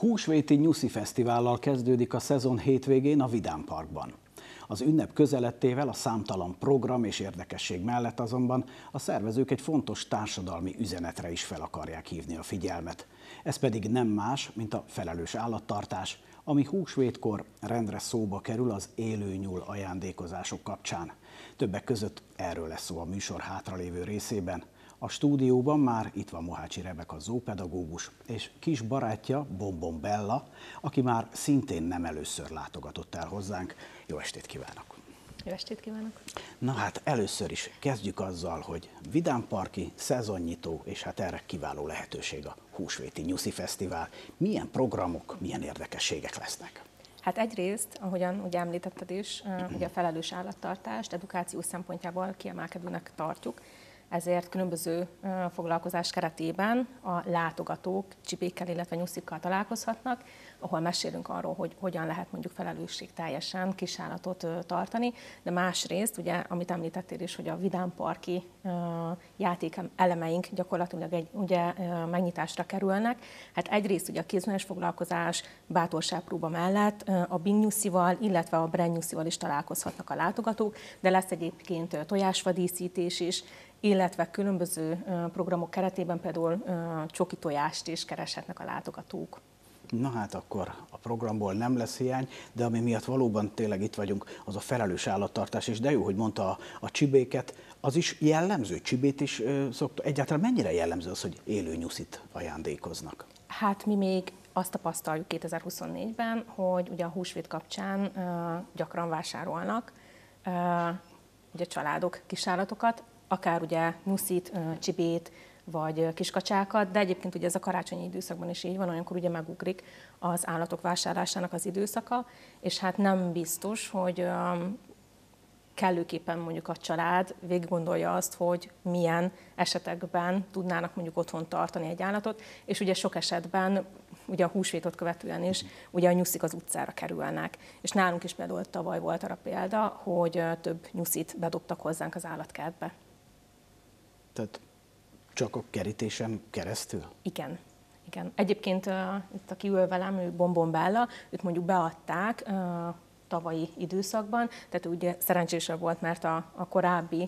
Húsvéti Nyuszi Fesztivállal kezdődik a szezon hétvégén a Vidám Parkban. Az ünnep közelettével a számtalan program és érdekesség mellett azonban a szervezők egy fontos társadalmi üzenetre is fel akarják hívni a figyelmet. Ez pedig nem más, mint a felelős állattartás, ami húsvétkor rendre szóba kerül az élőnyúl ajándékozások kapcsán. Többek között erről lesz szó a műsor hátralévő részében. A stúdióban már itt van Mohácsi Rebeka zoopedagógus és kis barátja Bonbon Bella, aki már szintén nem először látogatott el hozzánk. Jó estét kívánok! Jó estét kívánok! Na hát először is kezdjük azzal, hogy vidámparki, szezonnyitó, és hát erre kiváló lehetőség a Húsvéti Nyuszi Fesztivál. Milyen programok, milyen érdekességek lesznek? Hát egyrészt, ahogyan ugye említetted is, ugye a felelős állattartást edukáció szempontjából kiemelkedőnek tartjuk, ezért különböző foglalkozás keretében a látogatók csipékkel, illetve nyuszikkal találkozhatnak, ahol mesélünk arról, hogy hogyan lehet mondjuk felelősségteljesen kisállatot tartani, de másrészt, ugye, amit említettél is, hogy a vidámparki játék elemeink gyakorlatilag ugye megnyitásra kerülnek. Hát egyrészt ugye a kézműves foglalkozás, bátorságpróba mellett a Bing Nyuszival, illetve a Bren Nyuszival is találkozhatnak a látogatók, de lesz egyébként tojásvadíszítés is, illetve különböző programok keretében például csoki tojást is kereshetnek a látogatók. Na hát akkor a programból nem lesz hiány, de ami miatt valóban tényleg itt vagyunk, az a felelős állattartás, és de jó, hogy mondta a csibéket, az is jellemző, csibét is szokta. Egyáltalán mennyire jellemző az, hogy élő nyuszit ajándékoznak? Hát mi még azt tapasztaljuk 2024-ben, hogy ugye a húsvét kapcsán gyakran vásárolnak ugye családok kisállatokat, akár ugye nyuszit, csibét, vagy kiskacsákat, de egyébként ugye ez a karácsonyi időszakban is így van, olyankor ugye megugrik az állatok vásárlásának az időszaka, és hát nem biztos, hogy kellőképpen mondjuk a család végig gondolja azt, hogy milyen esetekben tudnának mondjuk otthon tartani egy állatot, és ugye sok esetben ugye a húsvétot követően is ugye a nyuszik az utcára kerülnek. És nálunk is például tavaly volt arra példa, hogy több nyuszit bedobtak hozzánk az állatkertbe. Tehát csak a kerítésen keresztül? Igen. Igen. Egyébként itt aki ül velem, ő Bonbon Bella, őt mondjuk beadták tavalyi időszakban, tehát ugye szerencsésebb volt, mert a korábbi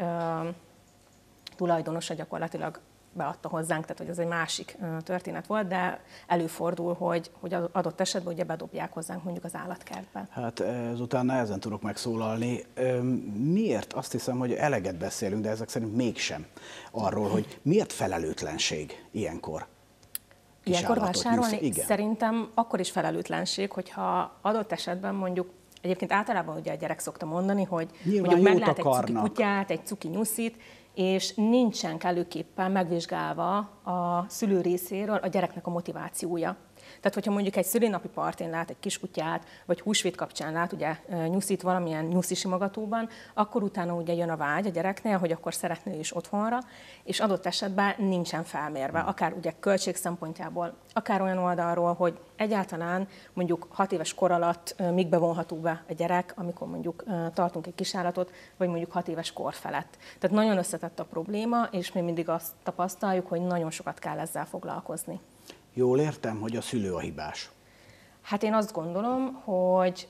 tulajdonosa gyakorlatilag beadta hozzánk, tehát hogy ez egy másik történet volt, de előfordul, hogy adott esetben ugye bedobják hozzánk mondjuk az állatkertbe. Hát ezután nehezen tudok megszólalni. Miért? Azt hiszem, hogy eleget beszélünk, de ezek szerint mégsem arról, hogy miért felelőtlenség ilyenkor? Ilyenkor vásárolni? Igen. Szerintem akkor is felelőtlenség, hogyha adott esetben mondjuk, egyébként általában ugye a gyerek szokta mondani, hogy mondjuk meglát egy cuki kutyát, egy cuki nyuszit, és nincsen kellőképpen megvizsgálva a szülő részéről a gyereknek a motivációja. Tehát, hogyha mondjuk egy szülinapi partén lát egy kiskutyát, vagy húsvét kapcsán lát ugye nyuszit valamilyen nyuszisimogatóban, akkor utána ugye jön a vágy a gyereknél, hogy akkor szeretné is otthonra, és adott esetben nincsen felmérve, akár ugye költség szempontjából, akár olyan oldalról, hogy egyáltalán mondjuk 6 éves kor alatt míg bevonható be a gyerek, amikor mondjuk tartunk egy kisállatot, vagy mondjuk 6 éves kor felett. Tehát nagyon összetett a probléma, és mi mindig azt tapasztaljuk, hogy nagyon sokat kell ezzel foglalkozni. Jól értem, hogy a szülő a hibás? Hát én azt gondolom, hogy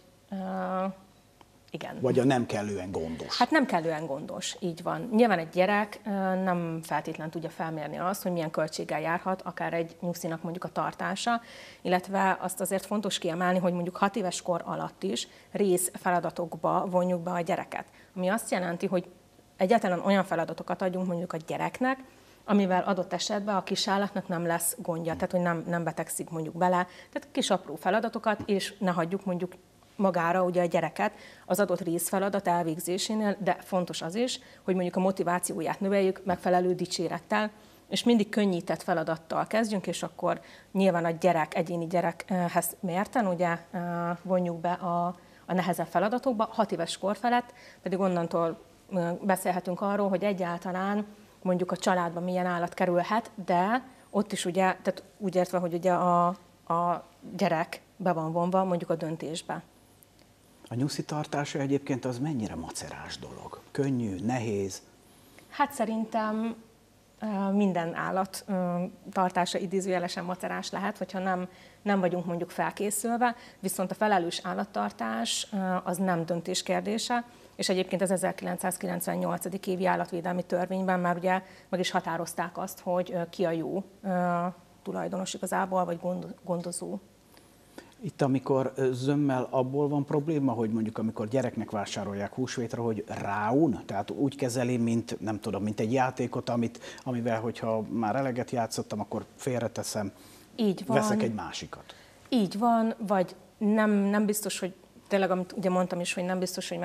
igen. Vagy a nem kellően gondos? Hát nem kellően gondos, így van. Nyilván egy gyerek nem feltétlenül tudja felmérni azt, hogy milyen költséggel járhat akár egy nyuszinak mondjuk a tartása, illetve azt azért fontos kiemelni, hogy mondjuk 6 éves kor alatt is részfeladatokba vonjuk be a gyereket. Ami azt jelenti, hogy egyáltalán olyan feladatokat adjunk mondjuk a gyereknek, amivel adott esetben a kisállatnak nem lesz gondja, tehát hogy nem betegszik mondjuk bele, tehát kis apró feladatokat, és ne hagyjuk mondjuk magára ugye a gyereket az adott részfeladat elvégzésénél, de fontos az is, hogy mondjuk a motivációját növeljük megfelelő dicsérettel, és mindig könnyített feladattal kezdjünk, és akkor nyilván a gyerek, egyéni gyerekhez mérten ugye vonjuk be a nehezebb feladatokba, 6 éves kor felett, pedig onnantól beszélhetünk arról, hogy egyáltalán mondjuk a családban milyen állat kerülhet, de ott is ugye, tehát úgy értve, hogy ugye a gyerek be van vonva mondjuk a döntésbe. A nyuszi tartása egyébként az mennyire macerás dolog? Könnyű, nehéz? Hát szerintem minden állat tartása idézőjelesen macerás lehet, hogyha nem vagyunk mondjuk felkészülve, viszont a felelős állattartás az nem döntés kérdése, és egyébként az 1998. évi állatvédelmi törvényben már ugye meg is határozták azt, hogy ki a jó tulajdonos igazából, vagy gondozó. Itt, amikor zömmel, abból van probléma, hogy mondjuk amikor gyereknek vásárolják húsvétra, hogy ráun, tehát úgy kezeli, mint nem tudom, mint egy játékot, amivel, hogyha már eleget játszottam, akkor félreteszem, így van, veszek egy másikat. Így van, vagy nem biztos, hogy tényleg, amit ugye mondtam is, hogy nem biztos, hogy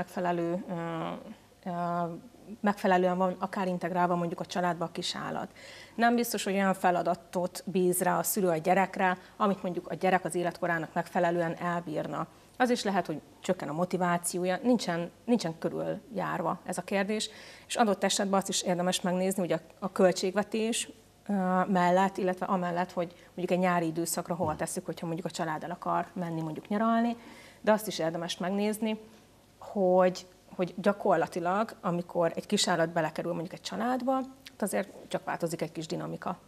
megfelelően van akár integrálva mondjuk a családba a kis állat. Nem biztos, hogy olyan feladatot bíz rá a szülő a gyerekre, amit mondjuk a gyerek az életkorának megfelelően elbírna. Az is lehet, hogy csökken a motivációja, nincsen körüljárva ez a kérdés, és adott esetben azt is érdemes megnézni, hogy a költségvetés mellett, illetve amellett, hogy mondjuk egy nyári időszakra hova tesszük, hogyha mondjuk a család el akar menni mondjuk nyaralni, de azt is érdemes megnézni, hogy gyakorlatilag, amikor egy kisállat belekerül mondjuk egy családba, azért csak változik egy kis dinamika.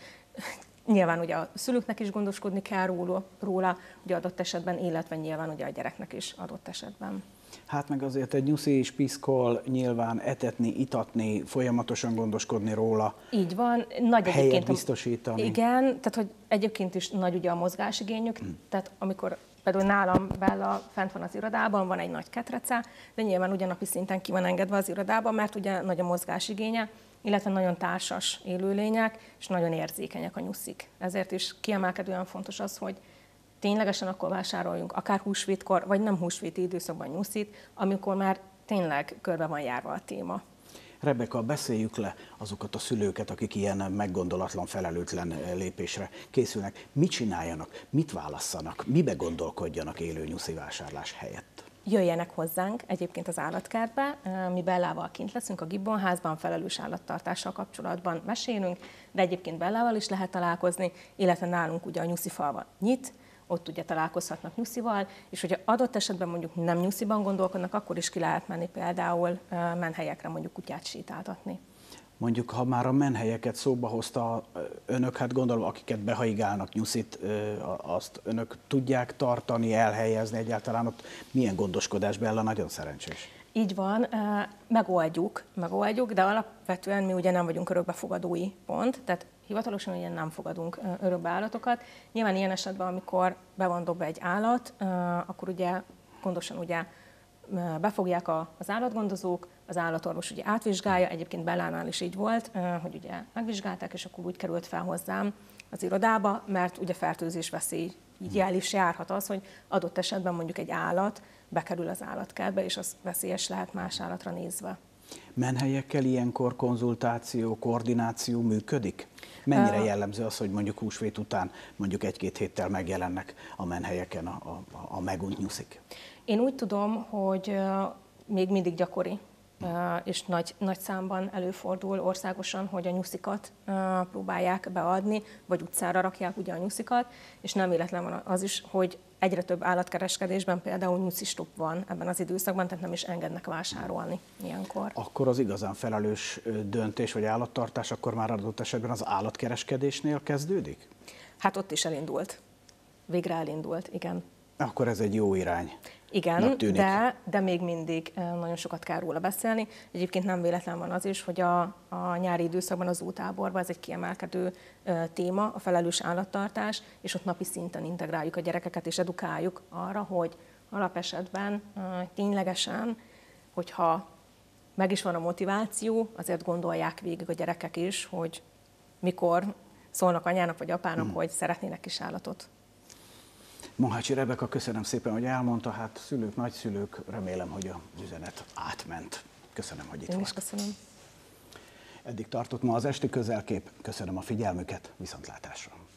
Nyilván ugye a szülőknek is gondoskodni kell róla, ugye adott esetben, illetve nyilván ugye a gyereknek is adott esetben. Hát meg azért egy nyuszi is piszkol, nyilván etetni, itatni, folyamatosan gondoskodni róla. Így van. Nagy helyet biztosítani. Igen, tehát hogy egyébként is nagy ugye a mozgásigényük, tehát amikor például nálam Bella fent van az irodában, van egy nagy ketrece, de nyilván ugye napi szinten ki van engedve az irodában, mert ugye nagy a mozgásigénye, illetve nagyon társas élőlények, és nagyon érzékenyek a nyuszik. Ezért is kiemelkedően fontos az, hogy ténylegesen akkor vásároljunk, akár húsvétkor, vagy nem húsvéti időszakban nyuszit, amikor már tényleg körbe van járva a téma. Rebeka, beszéljük le azokat a szülőket, akik ilyen meggondolatlan, felelőtlen lépésre készülnek. Mit csináljanak, mit válasszanak, mibe gondolkodjanak élő nyuszi vásárlás helyett? Jöjjenek hozzánk egyébként az állatkertbe, mi Bellával kint leszünk a Gibbonházban, felelős állattartással kapcsolatban mesélünk, de egyébként Bellával is lehet találkozni, illetve nálunk ugye a nyuszifalva nyit, ott ugye találkozhatnak nyuszival, és hogyha adott esetben mondjuk nem nyusziban gondolkodnak, akkor is ki lehet menni például menhelyekre mondjuk kutyát sétáltatni. Mondjuk, ha már a menhelyeket szóba hozta önök, hát gondolom, akiket behaigálnak nyuszit, azt önök tudják tartani, elhelyezni egyáltalán, ott milyen gondoskodás, Bella nagyon szerencsés. Így van, megoldjuk, de alapvetően mi ugye nem vagyunk örökbefogadói pont, tehát hivatalosan ugye nem fogadunk örökbe állatokat. Nyilván ilyen esetben, amikor be van dobva egy állat, akkor ugye gondosan ugye befogják az állatgondozók, az állatorvos ugye átvizsgálja, egyébként Bellánál is így volt, hogy ugye megvizsgálták, és akkor úgy került fel hozzám az irodába, mert ugye fertőzés veszély így jel is járhat az, hogy adott esetben mondjuk egy állat bekerül az állatkertbe, és az veszélyes lehet más állatra nézve. Menhelyekkel ilyenkor konzultáció, koordináció működik? Mennyire jellemző az, hogy mondjuk húsvét után mondjuk egy-két héttel megjelennek a menhelyeken a megunt nyuszik? Én úgy tudom, hogy még mindig gyakori, és nagy számban előfordul országosan, hogy a nyuszikat próbálják beadni, vagy utcára rakják ugye a nyuszikat, és nem véletlen van az is, hogy egyre több állatkereskedésben például nyuszistop van ebben az időszakban, tehát nem is engednek vásárolni ilyenkor. Akkor az igazán felelős döntés vagy állattartás akkor már adott esetben az állatkereskedésnél kezdődik? Hát ott is elindult. Végre elindult, igen. Akkor ez egy jó irány. Igen, de még mindig nagyon sokat kell róla beszélni. Egyébként nem véletlen van az is, hogy a nyári időszakban az zootáborban ez egy kiemelkedő téma, a felelős állattartás, és ott napi szinten integráljuk a gyerekeket, és edukáljuk arra, hogy alapesetben ténylegesen, hogyha meg is van a motiváció, azért gondolják végig a gyerekek is, hogy mikor szólnak anyának vagy apának, hogy szeretnének kis állatot. Mohácsi Rebeka, köszönöm szépen, hogy elmondta, hát szülők, nagyszülők, remélem, hogy az üzenet átment. Köszönöm, hogy itt volt. Én is köszönöm. Eddig tartott ma az esti Közelkép. Köszönöm a figyelmüket, viszontlátásra.